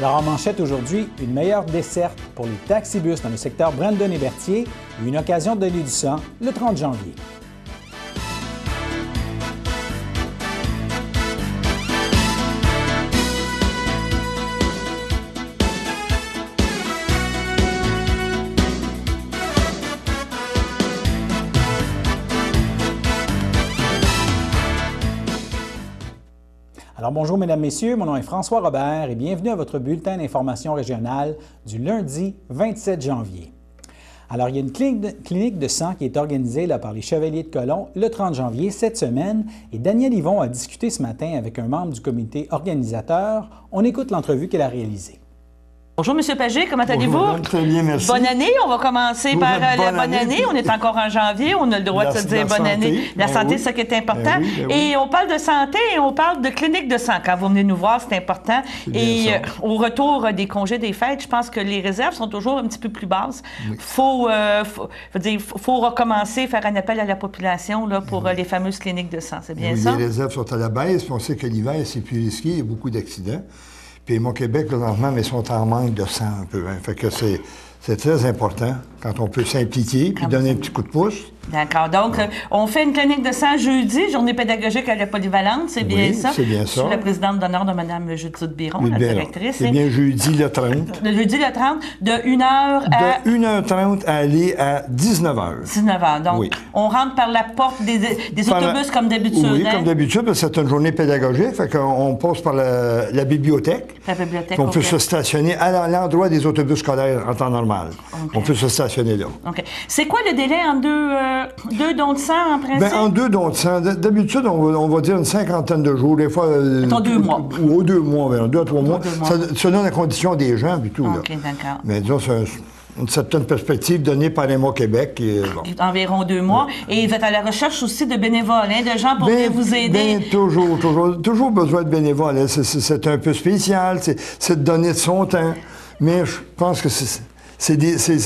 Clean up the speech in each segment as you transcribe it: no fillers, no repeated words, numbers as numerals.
Alors en manchette aujourd'hui, une meilleure desserte pour les taxibus dans le secteur Brandon et Berthier et une occasion de donner du sang le 30 janvier. Alors bonjour mesdames, messieurs, mon nom est François Robert et bienvenue à votre bulletin d'information régionale du lundi 27 janvier. Alors il y a une clinique de sang qui est organisée par les Chevaliers de Colomb le 30 janvier cette semaine et Danielle Yvon a discuté ce matin avec un membre du comité organisateur. On écoute l'entrevue qu'elle a réalisée. Bonjour, M. Pagé, comment allez-vous? Très bien, merci. Bonne année. On va commencer par la bonne année. On est encore en janvier. On a le droit de se dire bonne année. La santé, c'est ça qui est important. Et on parle de santé et on parle de clinique de sang. Quand vous venez nous voir, c'est important. Et au retour des congés des fêtes, je pense que les réserves sont toujours un petit peu plus basses. Il faut recommencer, faire un appel à la population là, pour les fameuses cliniques de sang. C'est bien ça? Les réserves sont à la baisse. Puis on sait que l'hiver, c'est plus risqué. Il y a beaucoup d'accidents. Puis mon Québec, présentement, mais sont en manque de sang un peu. Hein. Fait que c'est très important quand on peut s'impliquer puis donner un petit coup de pouce. D'accord. Donc, on fait une clinique de sang jeudi, journée pédagogique à la polyvalente, c'est bien ça? C'est bien ça. Je suis la présidente d'honneur de Mme Judith Biron, la directrice. C'est bien jeudi le 30. Le jeudi le 30, de 1h à... De 1h30 à aller à 19h. 19h. Donc, on rentre par la porte des autobus comme d'habitude. Oui, comme d'habitude, parce que c'est une journée pédagogique. Fait qu'on passe par la bibliothèque. La bibliothèque, on peut se stationner à l'endroit des autobus scolaires en temps normal. On peut se stationner là. OK. C'est quoi le délai en deux dons de sang, en principe? Bien, en 2 dons de sang, d'habitude, on va dire une cinquantaine de jours, des fois... Mettons 2 mois. Ou 2 mois, 2 à 3 mois. Selon la condition des gens, puis tout. OK, d'accord. Mais disons, c'est une certaine perspective donnée par les mots Québec. Environ 2 mois. Et vous êtes à la recherche aussi de bénévoles, de gens pour venir vous aider. Toujours besoin de bénévoles. C'est un peu spécial, c'est de donner de son temps. Mais je pense que c'est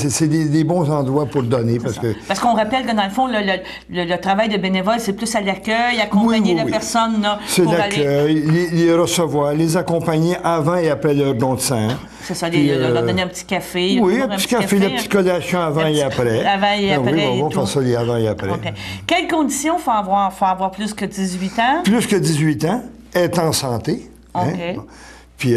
des bons endroits pour le donner. Parce qu'on rappelle que, dans le fond, le travail de bénévole, c'est plus à l'accueil, accompagner la personne. C'est l'accueil, les recevoir, les accompagner avant et après leur don de sang. C'est ça, leur donner un petit café. Oui, un petit café, la petite collation avant et après. Avant et après. Oui, on va faire ça les avant et après. Okay. Quelles conditions faut avoir plus que 18 ans? Plus que 18 ans, être en santé. OK. Hein? Puis,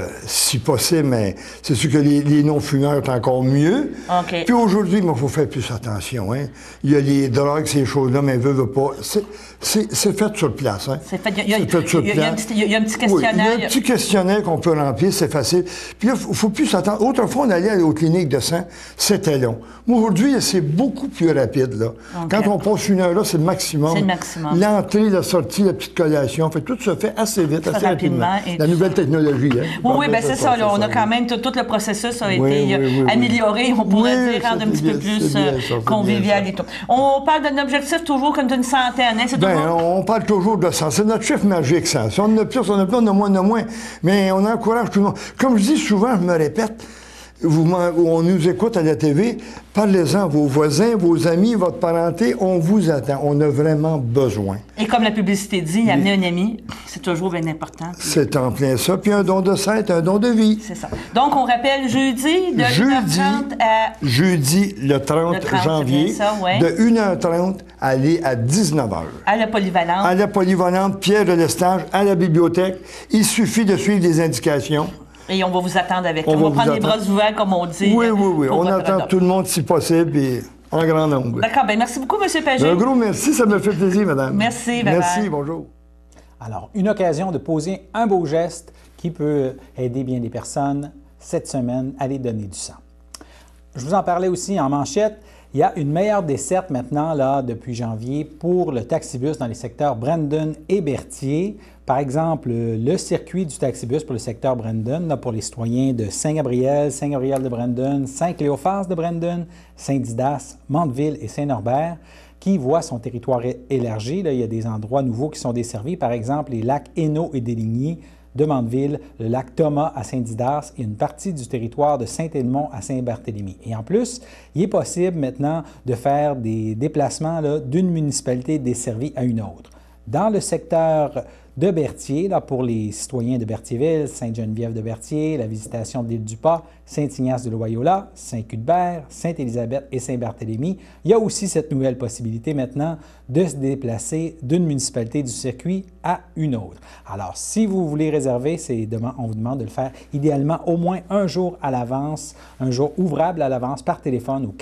si possible, mais c'est sûr que les non-fumeurs sont encore mieux. OK. Puis aujourd'hui, il faut faire plus attention. Hein? Il y a les drogues, ces choses-là, mais veut pas. C'est fait sur place. Hein? C'est fait. Il y a un petit questionnaire. Oui, il y a un petit questionnaire qu'on peut remplir, c'est facile. Puis là, il ne faut plus s'attendre. Autrefois, on allait aux cliniques de sang, c'était long. Aujourd'hui, c'est beaucoup plus rapide. Là. Okay. Quand on passe 1 heure là, c'est le maximum. C'est le maximum. L'entrée, la sortie, la petite collation, fait, tout se fait assez vite, assez rapidement. La nouvelle technologie. Hein? Oui, bien c'est ça. Là, on a quand même tout le processus a été amélioré, on pourrait dire, rendre un petit peu plus convivial et tout. On parle d'un objectif toujours comme d'une centaine. Hein? On parle toujours de ça. C'est notre chiffre magique, ça. Si on en a plus, on a moins, on a moins. Mais on encourage tout le monde. Comme je dis souvent, je me répète, on nous écoute à la TV, parlez-en à vos voisins, vos amis, votre parenté, on vous attend. On a vraiment besoin. Et comme la publicité dit, amener un ami, c'est toujours bien important. C'est en plein ça. Puis un don de sang est un don de vie. C'est ça. Donc, on rappelle jeudi, de 1h30 à... Jeudi, le 30 janvier, ça, de 1h30 à aller à 19h. À la polyvalente. À la polyvalente, Pierre de Lestage, à la bibliothèque. Il suffit de suivre des indications. Et on va vous attendre avec nous. On va prendre les bras ouverts, comme on dit. Oui. On attend tout le monde, si possible, et en grand nombre. D'accord. Bien, merci beaucoup, M. Pagé. Un gros merci. Ça me fait plaisir, madame. Merci. Merci. Bonjour. Alors, une occasion de poser un beau geste qui peut aider bien des personnes cette semaine à aller donner du sang. Je vous en parlais aussi en manchette. Il y a une meilleure desserte maintenant, là, depuis janvier, pour le taxibus dans les secteurs Brandon et Berthier. Par exemple, le circuit du taxibus pour le secteur Brandon, là, pour les citoyens de Saint-Gabriel, Saint-Gabriel de Brandon, Saint-Cléophas de Brandon, Saint-Didas, Mandeville et Saint-Norbert, qui voit son territoire élargi. Là, il y a des endroits nouveaux qui sont desservis, par exemple les lacs Hainaut et Déligny de Mandeville, le lac Thomas à Saint-Didas et une partie du territoire de Saint-Edmond à Saint-Barthélemy. Et en plus, il est possible maintenant de faire des déplacements d'une municipalité desservie à une autre. Dans le secteur de Berthier, là, pour les citoyens de Berthierville, Sainte-Geneviève-de-Berthier, la visitation de l'île du Pas, Saint-Ignace-de-Loyola, Saint-Cuthbert, Sainte-Élisabeth et Saint-Barthélemy. Il y a aussi cette nouvelle possibilité maintenant de se déplacer d'une municipalité du circuit à une autre. Alors, si vous voulez réserver, on vous demande de le faire idéalement au moins un jour à l'avance, un jour ouvrable à l'avance par téléphone au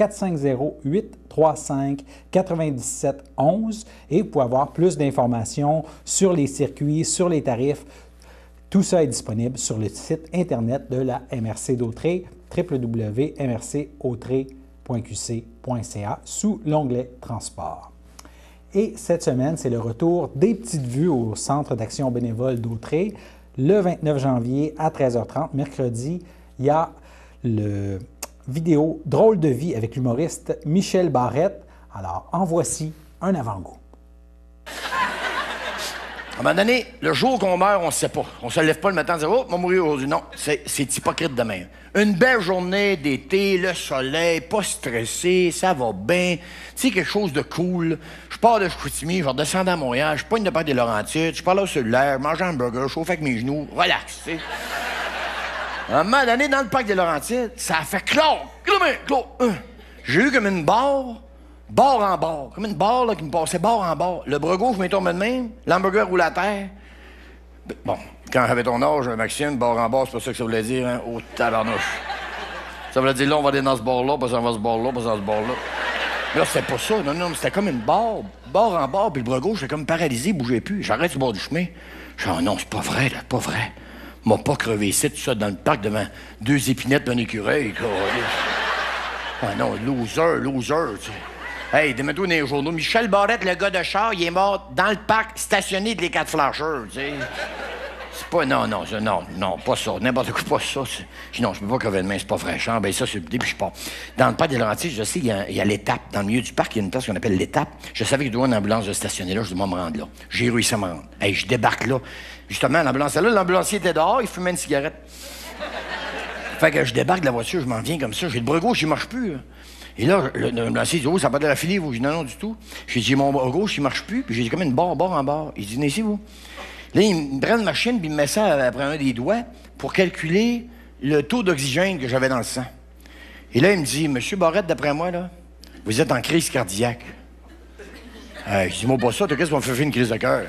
450-835-9711 et vous pouvez avoir plus d'informations sur les circuits, sur les tarifs. Tout ça est disponible sur le site Internet de la MRC d'Autrey, www.mrcautrey.qc.ca, sous l'onglet Transport. Et cette semaine, c'est le retour des Petites Vues au Centre d'action bénévole d'Autrey. Le 29 janvier à 13h30, mercredi, il y a le vidéo Drôle de vie avec l'humoriste Michel Barrette. Alors, en voici un avant-goût. À un moment donné, le jour qu'on meurt, on ne sait pas. On se lève pas le matin et dit « Oh, on va mourir aujourd'hui. » Non, c'est hypocrite demain. Une belle journée d'été, le soleil, pas stressé, ça va bien. Tu sais, quelque chose de cool. Je pars de Chicoutimi, je vais redescendre à Montréal, je pogne de Parc des Laurentides, je parle au cellulaire, mange un burger, je chauffe avec mes genoux, relax, tu sais. À un moment donné, dans le Parc des Laurentides, ça a fait clore. J'ai eu comme une barre en barre. Comme une barre là, qui me passait barre en barre. Le bras gauche m'est tombé de même, l'hamburger roule à terre. Bon, quand j'avais ton âge, Maxime, barre en barre, c'est pas ça que ça voulait dire, hein? Oh, tabarnouche. Ça voulait dire là, on va aller dans ce bord-là, puis on va dans ce bord-là, puis dans ce bord-là. Mais là, c'était pas ça. Non, c'était comme une barre en barre, puis le bras gauche, j'étais comme paralysé, il bougeait plus. J'arrête sur le bord du chemin. Je dis, oh non, c'est pas vrai, là, pas vrai. M'a pas crevé ici, tout ça, dans le parc, devant 2 épinettes d'un écureuil, quoi. Ah non, loser, tu sais. Hey, demande-toi dans les journaux, Michel Barrette, le gars de char, il est mort dans le parc, stationné de les 4 flasheurs, tu sais. C'est pas... Non, pas ça. N'importe quoi, pas ça. Je dis, non, je peux pas crever de main, c'est pas fraîchant. Ben ça, c'est le début, je pars. Dans le parc des Laurentides, je sais, il y a l'étape. Dans le milieu du parc, il y a une place qu'on appelle l'étape. Je savais qu'il doit y avoir une ambulance de stationner là, je dois me rendre là. J'ai réussi à me rendre. Hey, je débarque là. Justement, l'ambulance est là, l'ambulancier était dehors, il fumait une cigarette. Fait que je débarque de la voiture, je m'en viens comme ça. J'ai le bras gauche, il marche plus. Et là, l'ambulancier dit, oh, ça n'a pas de la filer, vous. Je dis, non, du tout. J'ai dit, mon bras gauche, il marche plus. Puis j'ai dit, comme une barre en barre. Il dit, venez ici, vous. Là, il me prend une machine, puis il me met ça après un des doigts pour calculer le taux d'oxygène que j'avais dans le sang. Et là, il me dit, Monsieur Barrette, d'après moi, là, vous êtes en crise cardiaque. Je dis, moi, pas ça, qu'est-ce qu'on me fait faire une crise de cœur?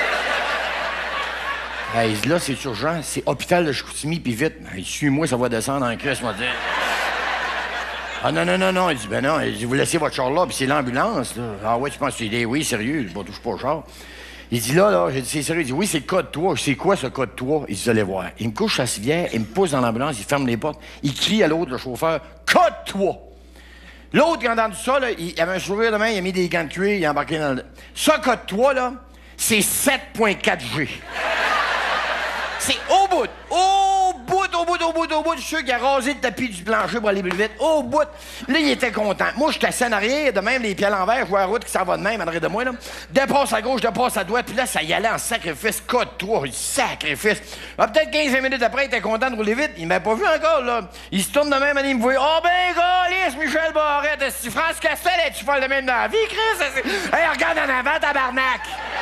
Il dit, là, c'est urgent, c'est hôpital de Chicoutimi, puis vite. Il dit, suis-moi, ça va descendre en crise, moi, dire. Ah non. Il dit, ben non, il dit, vous laissez votre char là, puis c'est l'ambulance, là. Ah ouais, tu penses qu'il est, oui, sérieux, je ne touche pas au char. Il dit, là, j'ai dit, c'est sérieux. Il dit, oui, c'est le code 3. C'est quoi ce code 3? Il dit, vous allez voir. Il me couche à civière, il me pousse dans l'ambulance, il ferme les portes, il crie à l'autre, le chauffeur, code 3. L'autre, quand a entendu ça, là, il avait un sourire de main, il a mis des gants de cuir, il a embarqué dans le... Ça, code 3, là, c'est 7.4G. C'est au bout. Je suis sûr qu'il a rasé le tapis du plancher pour aller plus vite. Au bout. Là, il était content. Moi, je suis assis en arrière, de même, les pieds à l'envers, je vois la route qui s'en va de même, en arrière de moi, là. Dépasse à gauche, dépasse à droite, puis là, ça y allait en sacrifice. Code 3, sacrifice. Peut-être 15 minutes après, il était content de rouler vite. Il m'a pas vu encore, là. Il se tourne de même, il me voit. Oh, ben, galice, Michel Barrette, est-ce que France Castel, es-tu folle de même dans la vie, Chris? Hey, regarde en avant, tabarnak!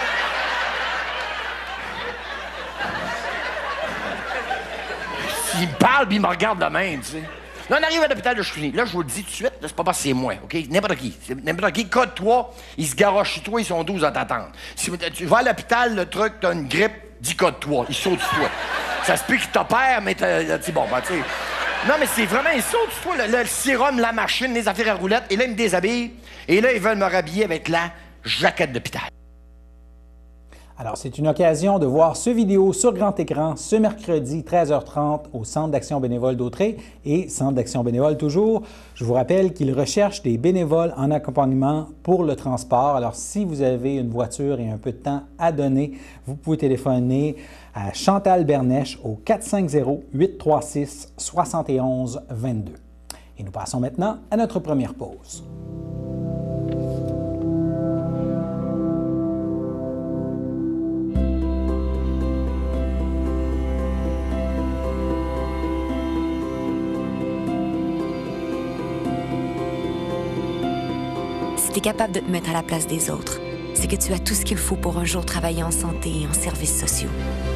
Il me parle, puis il me regarde de même, tu sais. Là, on arrive à l'hôpital de Chicoutimi. Là, je vous le dis tout de suite, là, c'est pas parce que c'est moi, OK? N'importe qui. Code 3, ils se garochent sur toi, ils sont 12 à t'attendre. Si tu vas à l'hôpital, le truc, t'as une grippe, dis code 3, ils sautent sur toi. Ça se peut qu'ils t'opèrent, mais tu sais, bon, ben, tu sais. Non, mais c'est vraiment, ils sautent sur toi, le sérum, la machine, les affaires à roulettes, et là, ils me déshabillent, et là, ils veulent me rhabiller avec la jaquette d'hôpital. Alors, c'est une occasion de voir ce vidéo sur grand écran ce mercredi 13h30 au Centre d'action bénévole d'Autrey et Centre d'action bénévole toujours. Je vous rappelle qu'ils recherchent des bénévoles en accompagnement pour le transport. Alors, si vous avez une voiture et un peu de temps à donner, vous pouvez téléphoner à Chantal Bernèche au 450-836-7122. Et nous passons maintenant à notre première pause. Si tu es capable de te mettre à la place des autres, c'est que tu as tout ce qu'il faut pour un jour travailler en santé et en services sociaux.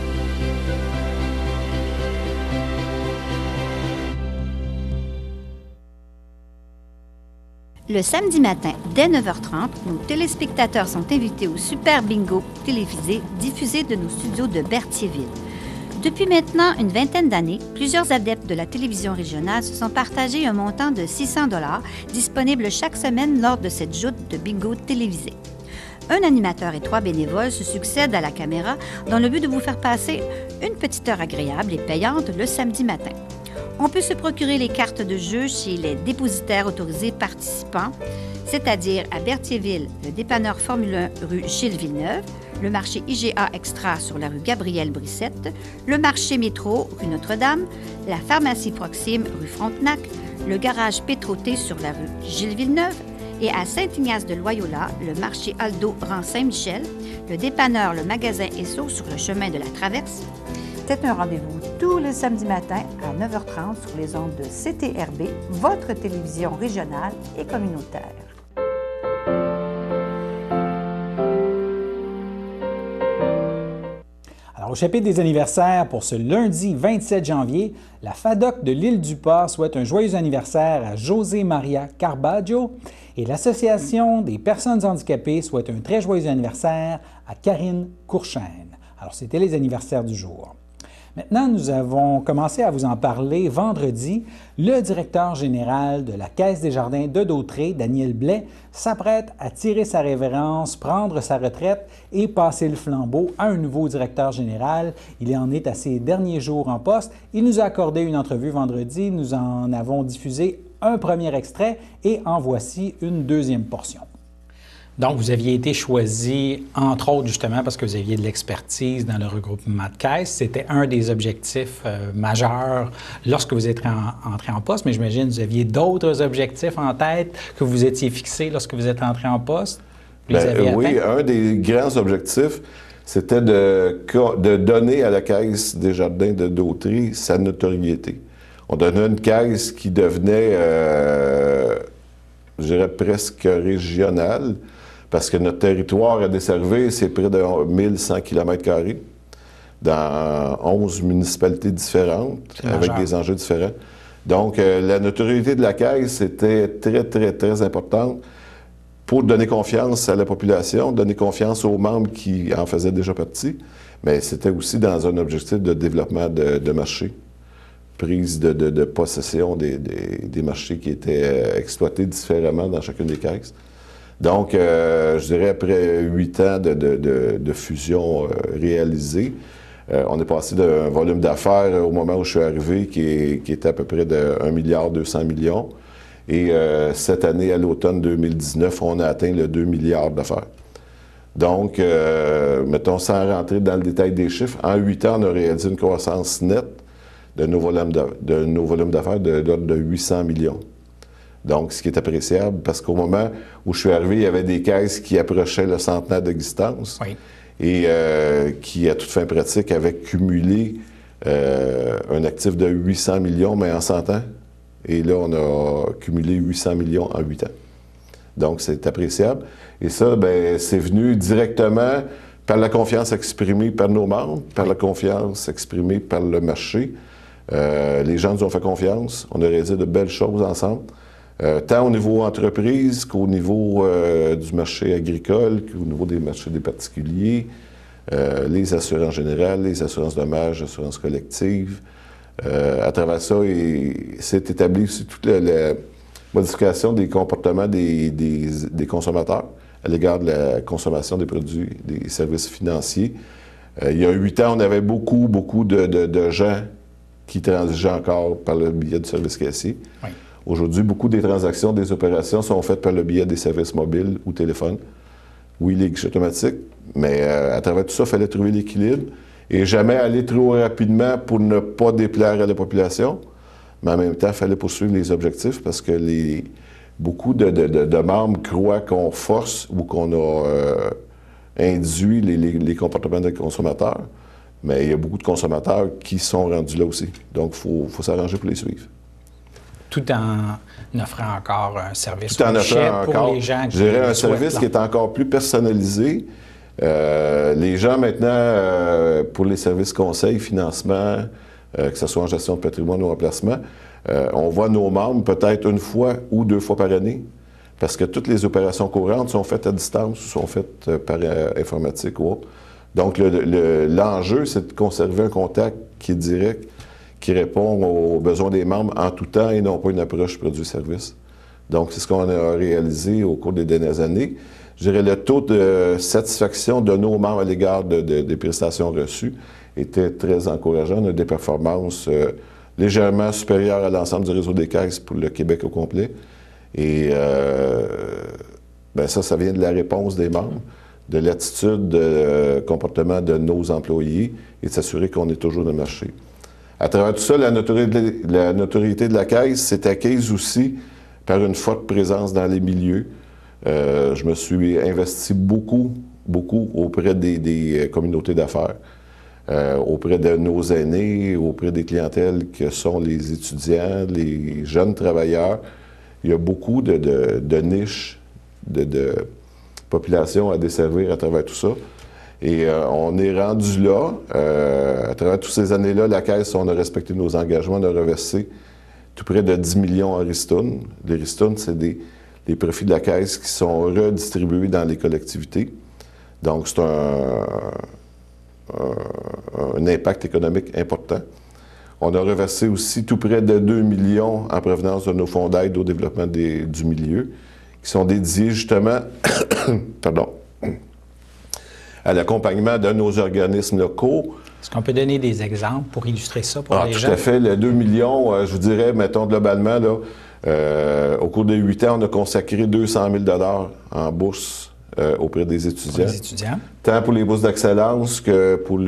Le samedi matin, dès 9h30, nos téléspectateurs sont invités au Super Bingo télévisé diffusé de nos studios de Berthierville. Depuis maintenant une vingtaine d'années, plusieurs adeptes de la télévision régionale se sont partagés un montant de 600 $ disponible chaque semaine lors de cette joute de bingo télévisé. Un animateur et 3 bénévoles se succèdent à la caméra dans le but de vous faire passer une petite heure agréable et payante le samedi matin. On peut se procurer les cartes de jeu chez les dépositaires autorisés participants, c'est-à-dire à Berthierville, le dépanneur Formule 1 rue Gilles Villeneuve, le marché IGA Extra sur la rue Gabrielle Brissette, le marché Métro rue Notre-Dame, la pharmacie Proxime rue Frontenac, le garage Pétroté sur la rue Gilles Villeneuve et à Saint-Ignace de Loyola, le marché Aldo rang Saint-Michel, le dépanneur Le Magasin Esso sur le chemin de la Traverse. C'est un rendez-vous tous les samedis matins à 9h30 sur les ondes de CTRB, votre télévision régionale et communautaire. Alors, au chapitre des anniversaires pour ce lundi 27 janvier, la FADOC de l'Île-du-Pas souhaite un joyeux anniversaire à José Maria Carbaggio et l'Association des personnes handicapées souhaite un très joyeux anniversaire à Karine Courchaine. Alors, c'était les anniversaires du jour. Maintenant, nous avons commencé à vous en parler vendredi. Le directeur général de la Caisse des Jardins de Dautré, Daniel Blais, s'apprête à tirer sa révérence, prendre sa retraite et passer le flambeau à un nouveau directeur général. Il en est à ses derniers jours en poste. Il nous a accordé une entrevue vendredi. Nous en avons diffusé un premier extrait et en voici une deuxième portion. Donc, vous aviez été choisi, entre autres, justement, parce que vous aviez de l'expertise dans le regroupement de caisses. C'était un des objectifs majeurs lorsque vous êtes entré en poste, mais j'imagine que vous aviez d'autres objectifs en tête que vous étiez fixés lorsque vous êtes entré en poste? Oui, un des grands objectifs, c'était de donner à la Caisse des Jardins de Dautré sa notoriété. On donnait une caisse qui devenait, je dirais, presque régionale, parce que notre territoire à desservir, c'est près de 1100 km² dans 11 municipalités différentes, avec des enjeux différents. Donc, la notoriété de la Caisse était très, très, très importante pour donner confiance à la population, donner confiance aux membres qui en faisaient déjà partie, mais c'était aussi dans un objectif de développement de marché, prise de possession des marchés qui étaient exploités différemment dans chacune des caisses. Donc, je dirais, après 8 ans de fusion réalisée, on est passé d'un volume d'affaires au moment où je suis arrivé qui était à peu près de 1,2 milliard. Et cette année, à l'automne 2019, on a atteint le 2 milliards d'affaires. Donc, mettons, sans rentrer dans le détail des chiffres, en 8 ans, on a réalisé une croissance nette de nos volumes d'affaires de l'ordre de 800 millions. Donc, ce qui est appréciable, parce qu'au moment où je suis arrivé, il y avait des caisses qui approchaient le centenaire d'existence et qui, à toute fin pratique, avaient cumulé un actif de 800 millions, mais en 100 ans. Et là, on a cumulé 800 millions en 8 ans. Donc, c'est appréciable. Et ça, bien, c'est venu directement par la confiance exprimée par nos membres, par la confiance exprimée par le marché. Les gens nous ont fait confiance. On a réalisé de belles choses ensemble. Tant au niveau entreprise qu'au niveau du marché agricole, qu'au niveau des marchés des particuliers, les assurances générales, les assurances dommages, assurances collectives. À travers ça, s'est établi aussi toute la modification des comportements des consommateurs à l'égard de la consommation des produits, des services financiers. Il y a 8 ans, on avait beaucoup de gens qui transigeaient encore par le biais du service caissier. Oui. Aujourd'hui, beaucoup des transactions, des opérations sont faites par le biais des services mobiles ou téléphones. Oui, les guichets automatiques, mais à travers tout ça, il fallait trouver l'équilibre et jamais aller trop rapidement pour ne pas déplaire à la population. Mais en même temps, il fallait poursuivre les objectifs parce que beaucoup de membres croient qu'on force ou qu'on a induit les comportements des consommateurs. Mais il y a beaucoup de consommateurs qui sont rendus là aussi. Donc, il faut s'arranger pour les suivre. tout en offrant encore un service tout en offrant pour les gens qui je dirais un service qui est encore plus personnalisé. Les gens maintenant, pour les services conseils, financement, que ce soit en gestion de patrimoine ou en placement, on voit nos membres peut-être une fois ou 2 fois par année, parce que toutes les opérations courantes sont faites à distance ou sont faites par informatique ou autre. Donc, l'enjeu, c'est de conserver un contact qui est direct, qui répond aux besoins des membres en tout temps et non pas une approche produit-service. Donc, c'est ce qu'on a réalisé au cours des dernières années. Je dirais le taux de satisfaction de nos membres à l'égard des prestations reçues était très encourageant. On a des performances légèrement supérieures à l'ensemble du réseau des caisses pour le Québec au complet. Et ça vient de la réponse des membres, de l'attitude, de comportement de nos employés et de s'assurer qu'on est toujours dans le marché. À travers tout ça, la notoriété de la Caisse s'est acquise aussi par une forte présence dans les milieux. Je me suis investi beaucoup auprès des communautés d'affaires, auprès de nos aînés, auprès des clientèles que sont les étudiants, les jeunes travailleurs. Il y a beaucoup de niches, de population à desservir à travers tout ça. Et on est rendu là. À travers toutes ces années-là, la Caisse, on a respecté nos engagements, on a reversé tout près de 10 millions en ristournes. Les ristournes, c'est des profits de la Caisse qui sont redistribués dans les collectivités. Donc, c'est un impact économique important. On a reversé aussi tout près de 2 millions en provenance de nos fonds d'aide au développement du milieu, qui sont dédiés justement à l'accompagnement de nos organismes locaux. Est-ce qu'on peut donner des exemples pour illustrer ça pour les gens? Tout à fait. Les 2 millions, je vous dirais, mettons globalement, là, au cours de 8 ans, on a consacré 200 000 en bourse auprès des étudiants. Pour les étudiants. Tant pour les bourses d'excellence que pour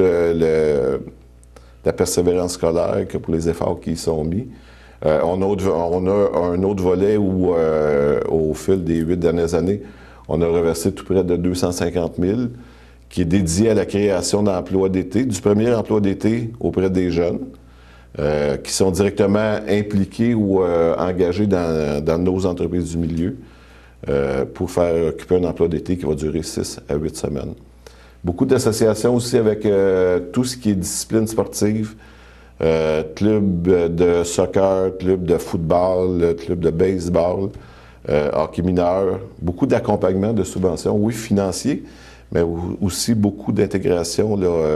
la persévérance scolaire, que pour les efforts qui y sont mis. On a un autre volet où, au fil des 8 dernières années, on a reversé tout près de 250 000 qui est dédié à la création d'emplois d'été, du premier emploi d'été auprès des jeunes, qui sont directement impliqués ou engagés dans nos entreprises du milieu pour faire occuper un emploi d'été qui va durer 6 à 8 semaines. Beaucoup d'associations aussi avec tout ce qui est discipline sportive, club de soccer, club de football, club de baseball, hockey mineur, beaucoup d'accompagnement, de subventions, oui, financiers, mais aussi beaucoup d'intégration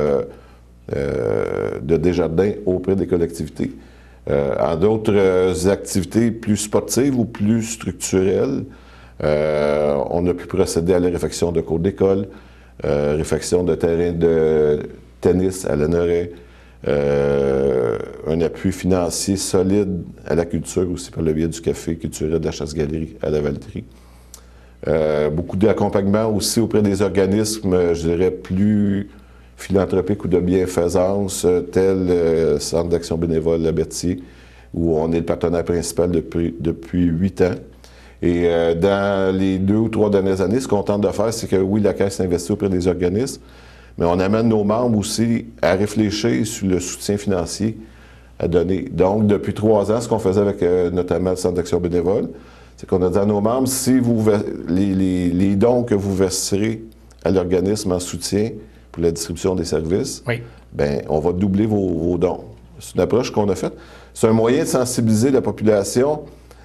de Desjardins auprès des collectivités. En d'autres activités plus sportives ou plus structurelles, on a pu procéder à la réfection de cours d'école, réfection de terrain de tennis à l'Anneret, un appui financier solide à la culture aussi par le biais du café culturel de la Chasse-Galerie à la Valtrie. Beaucoup d'accompagnement aussi auprès des organismes, je dirais, plus philanthropiques ou de bienfaisance, tel Centre d'action bénévole La Berthier, où on est le partenaire principal depuis 8 ans. Et dans les 2 ou 3 dernières années, ce qu'on tente de faire, c'est que oui, la Caisse investit auprès des organismes, mais on amène nos membres aussi à réfléchir sur le soutien financier à donner. Donc, depuis 3 ans, ce qu'on faisait avec notamment le Centre d'action bénévole, c'est qu'on a dit à nos membres, si les dons que vous verserez à l'organisme en soutien pour la distribution des services, oui, bien, on va doubler vos dons. C'est une approche qu'on a faite. C'est un moyen de sensibiliser la population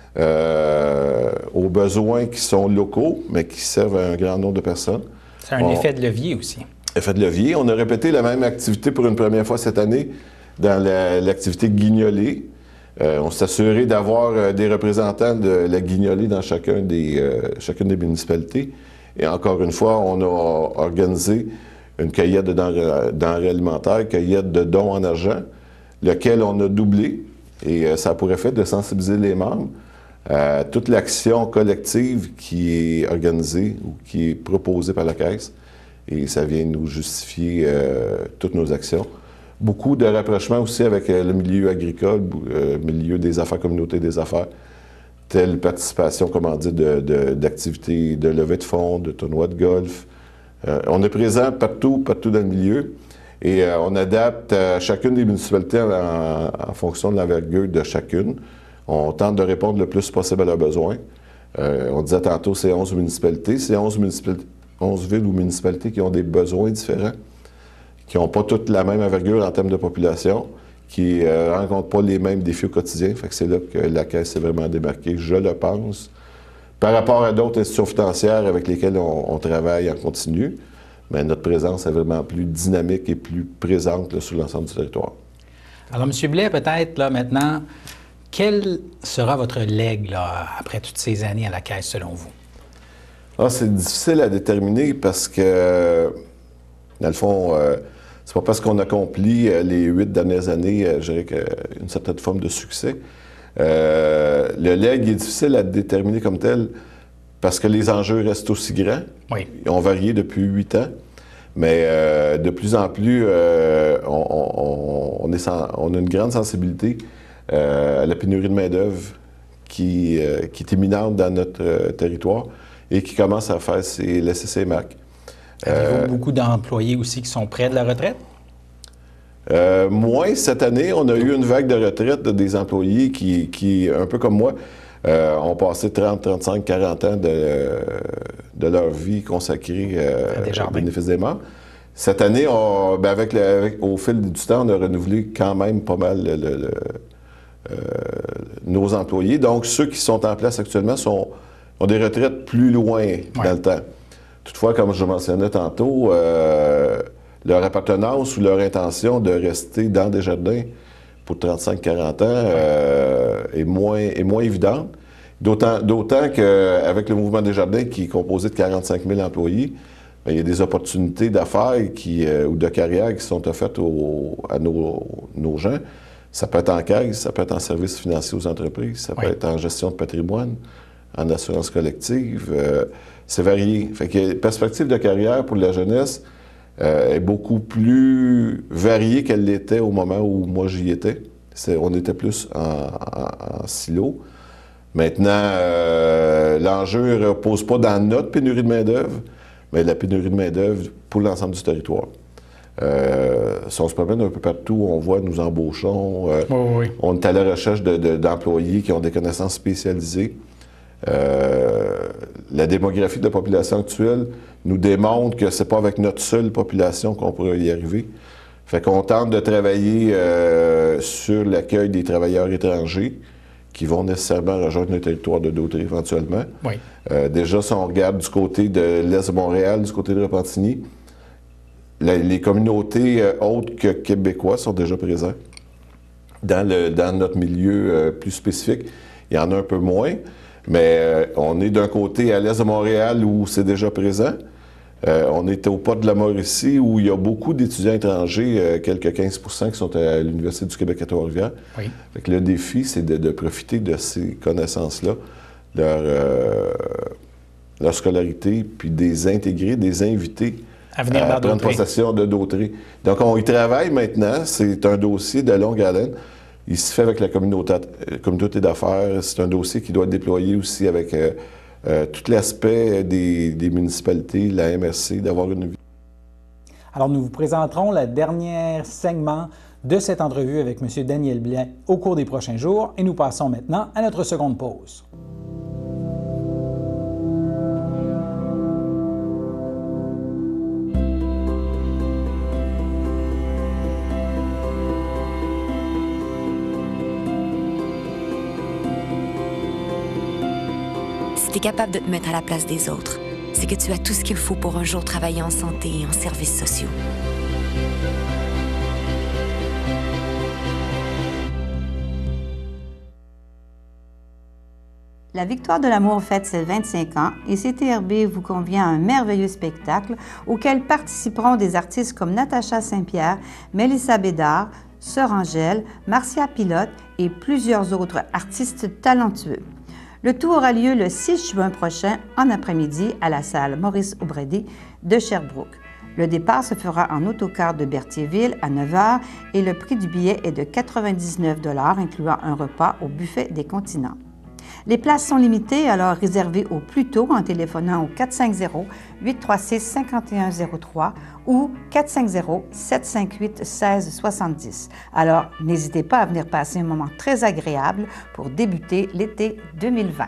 aux besoins qui sont locaux, mais qui servent à un grand nombre de personnes. C'est un effet de levier aussi. Effet de levier. On a répété la même activité pour une première fois cette année dans l'activité guignolée. On s'est assuré d'avoir des représentants de la guignolée dans chacune des municipalités. Et encore une fois, on a organisé une cueillette de denrées alimentaires, cueillette de dons en argent, lequel on a doublé. Et ça a pour effet de sensibiliser les membres à toute l'action collective qui est organisée ou qui est proposée par la Caisse. Et ça vient nous justifier toutes nos actions. Beaucoup de rapprochements aussi avec le milieu agricole, le milieu des affaires, communauté des affaires, telle participation, comment dire, d'activités de levée de fonds, de tournois de golf. On est présent partout dans le milieu et on adapte chacune des municipalités en fonction de l'envergure de chacune. On tente de répondre le plus possible à leurs besoins. On disait tantôt, c'est 11 municipalités. C'est 11 villes ou municipalités qui ont des besoins différents, qui n'ont pas toutes la même envergure en termes de population, qui ne rencontrent pas les mêmes défis au quotidien. Fait que c'est là que la Caisse s'est vraiment démarquée, je le pense, par rapport à d'autres institutions financières avec lesquelles on travaille en continu. Mais notre présence est vraiment plus dynamique et plus présente là, sur l'ensemble du territoire. Alors, M. Blais, peut-être, là, maintenant, quel sera votre legs, là, après toutes ces années à la Caisse, selon vous? Ah, c'est difficile à déterminer parce que, dans le fond, c'est pas parce qu'on accomplit les 8 dernières années, je dirais qu'une certaine forme de succès. Le legs est difficile à déterminer comme tel parce que les enjeux restent aussi grands. Oui. Ils ont varié depuis 8 ans. Mais de plus en plus, on a une grande sensibilité à la pénurie de main-d'œuvre qui est imminente dans notre territoire et qui commence à faire laisser ses marques. Avez-vous beaucoup d'employés aussi qui sont près de la retraite? Moins cette année, on a eu une vague de retraite des employés qui un peu comme moi, ont passé 30, 35, 40 ans de leur vie consacrée au bénéfice des morts. Cette année, au fil du temps, on a renouvelé quand même pas mal nos employés. Donc, ceux qui sont en place actuellement ont des retraites plus loin dans le temps. Toutefois, comme je mentionnais tantôt, leur appartenance ou leur intention de rester dans Desjardins pour 35-40 ans est moins évidente. D'autant qu'avec le mouvement Desjardins, qui est composé de 45 000 employés, bien, il y a des opportunités d'affaires ou de carrière qui sont offertes à nos gens. Ça peut être en caisse, ça peut être en services financiers aux entreprises, ça peut être en gestion de patrimoine, en assurance collective. C'est varié. Fait que la perspective de carrière pour la jeunesse est beaucoup plus variée qu'elle l'était au moment où moi j'y étais. On était plus en silo. Maintenant, l'enjeu ne repose pas dans notre pénurie de main-d'œuvre, mais la pénurie de main-d'œuvre pour l'ensemble du territoire. Si on se promène un peu partout, on voit nous embauchons. On est à la recherche d'employés qui ont des connaissances spécialisées. La démographie de la population actuelle nous démontre que c'est pas avec notre seule population qu'on pourrait y arriver. Fait qu'on tente de travailler sur l'accueil des travailleurs étrangers qui vont nécessairement rejoindre le territoire de Dautrey éventuellement. Déjà, si on regarde du côté de l'Est de Montréal, du côté de Repentigny, les communautés autres que québécois sont déjà présentes dans notre milieu plus spécifique. Il y en a un peu moins, mais on est d'un côté à l'Est de Montréal où c'est déjà présent. On est au Pas de la Mauricie où il y a beaucoup d'étudiants étrangers, quelques 15 % qui sont à l'Université du Québec à Trois-Rivières. Fait que le défi, c'est de profiter de ces connaissances-là, leur scolarité, puis des intégrer, des inviter à venir à prendre possession de Dautrey. Donc, on y travaille maintenant. C'est un dossier de longue haleine. Il se fait avec la communauté d'affaires. C'est un dossier qui doit être déployé aussi avec tout l'aspect des municipalités, la MRC, d'avoir une vie. Alors, nous vous présenterons le dernier segment de cette entrevue avec M. Daniel Blais au cours des prochains jours et nous passons maintenant à notre seconde pause. Si tu es capable de te mettre à la place des autres, c'est que tu as tout ce qu'il faut pour un jour travailler en santé et en services sociaux. La Victoire de l'amour fête ses 25 ans et CTRB vous convie à un merveilleux spectacle auquel participeront des artistes comme Natacha Saint-Pierre, Mélissa Bédard, Sœur Angèle, Marcia Pilote et plusieurs autres artistes talentueux. Le tout aura lieu le 6 juin prochain en après-midi à la salle Maurice-O'Brady de Sherbrooke. Le départ se fera en autocar de Berthierville à 9 h et le prix du billet est de 99 $ incluant un repas au buffet des continents. Les places sont limitées, alors réservez au plus tôt en téléphonant au 450-836-5103 ou 450-758-1670. Alors, n'hésitez pas à venir passer un moment très agréable pour débuter l'été 2020.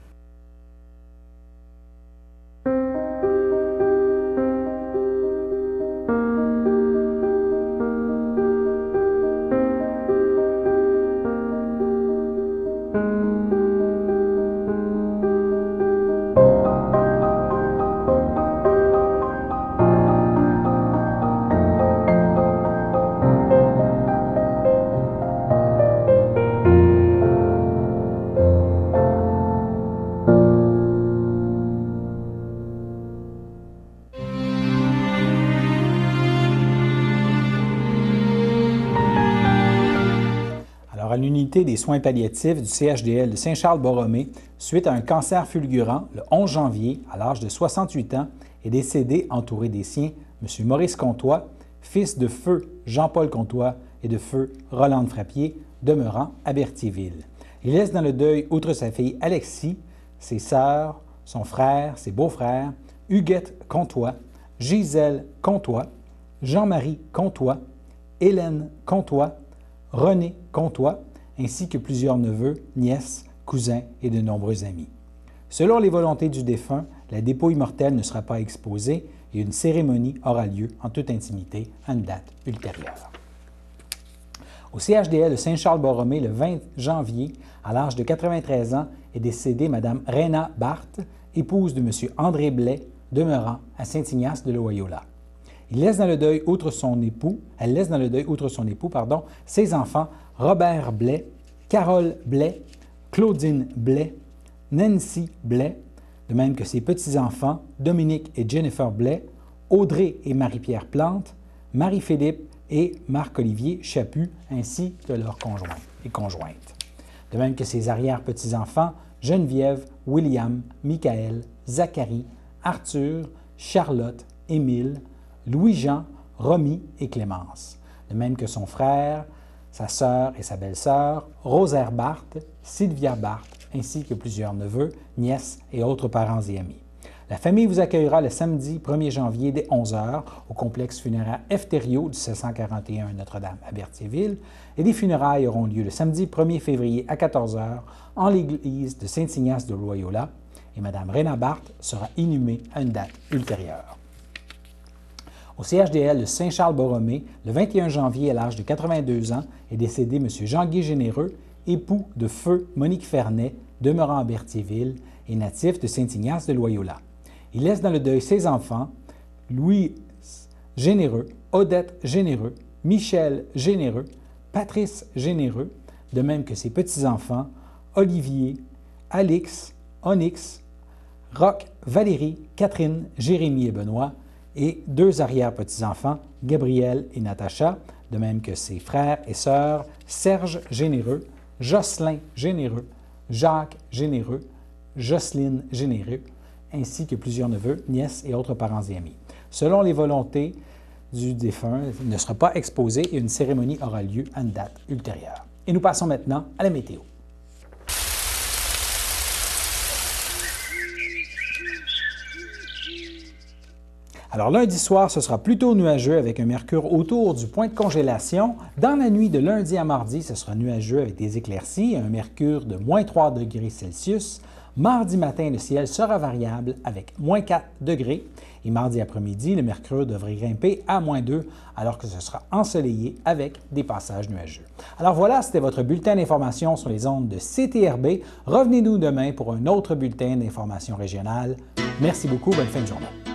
À l'unité des soins palliatifs du CHDL de Saint-Charles-Borromée, suite à un cancer fulgurant, le 11 janvier, à l'âge de 68 ans, est décédé, entouré des siens, M. Maurice Comtois, fils de feu Jean-Paul Comtois et de feu Rolande Frappier, demeurant à Berthierville. Il laisse dans le deuil, outre sa fille Alexis, ses sœurs, son frère, ses beaux-frères, Huguette Comtois, Gisèle Comtois, Jean-Marie Comtois, Hélène Comtois, René Comtois, ainsi que plusieurs neveux, nièces, cousins et de nombreux amis. Selon les volontés du défunt, la dépouille mortelle ne sera pas exposée et une cérémonie aura lieu en toute intimité à une date ultérieure. Au CHDL de Saint-Charles-Borromée, le 20 janvier, à l'âge de 93 ans, est décédée Mme Réna Barthes, épouse de M. André Blais, demeurant à Saint-Ignace de Loyola. Elle laisse dans le deuil, outre son époux, ses enfants Robert Blais, Carole Blais, Claudine Blais, Nancy Blais, de même que ses petits-enfants Dominique et Jennifer Blais, Audrey et Marie-Pierre Plante, Marie-Philippe et Marc-Olivier Chaput, ainsi que leurs conjoints et conjointes. De même que ses arrière-petits-enfants Geneviève, William, Michael, Zacharie, Arthur, Charlotte, Émile, Louis-Jean, Romy et Clémence, de même que son frère, sa sœur et sa belle-sœur, Rosaire Barthes, Sylvia Barthes, ainsi que plusieurs neveux, nièces et autres parents et amis. La famille vous accueillera le samedi 1er janvier dès 11h au complexe funéraire Efterio du 741 Notre-Dame à Berthierville et les funérailles auront lieu le samedi 1er février à 14h en l'église de Saint-Ignace de Loyola et Mme Réna Barthes sera inhumée à une date ultérieure. Au CHDL de Saint-Charles-Borromée, le 21 janvier, à l'âge de 82 ans, est décédé M. Jean-Guy Généreux, époux de feu Monique Fernet, demeurant à Berthierville et natif de Saint-Ignace de Loyola. Il laisse dans le deuil ses enfants, Louis Généreux, Odette Généreux, Michel Généreux, Patrice Généreux, de même que ses petits-enfants, Olivier, Alix, Onyx, Roch, Valérie, Catherine, Jérémie et Benoît, et deux arrière-petits-enfants, Gabriel et Natacha, de même que ses frères et sœurs, Serge Généreux, Jocelyn Généreux, Jacques Généreux, Jocelyne Généreux, ainsi que plusieurs neveux, nièces et autres parents et amis. Selon les volontés du défunt, il ne sera pas exposé et une cérémonie aura lieu à une date ultérieure. Et nous passons maintenant à la météo. Alors lundi soir, ce sera plutôt nuageux avec un mercure autour du point de congélation. Dans la nuit de lundi à mardi, ce sera nuageux avec des éclaircies, un mercure de moins 3 degrés Celsius. Mardi matin, le ciel sera variable avec moins 4 degrés. Et mardi après-midi, le mercure devrait grimper à moins 2 alors que ce sera ensoleillé avec des passages nuageux. Alors voilà, c'était votre bulletin d'information sur les ondes de CTRB. Revenez-nous demain pour un autre bulletin d'information régionale. Merci beaucoup, bonne fin de journée.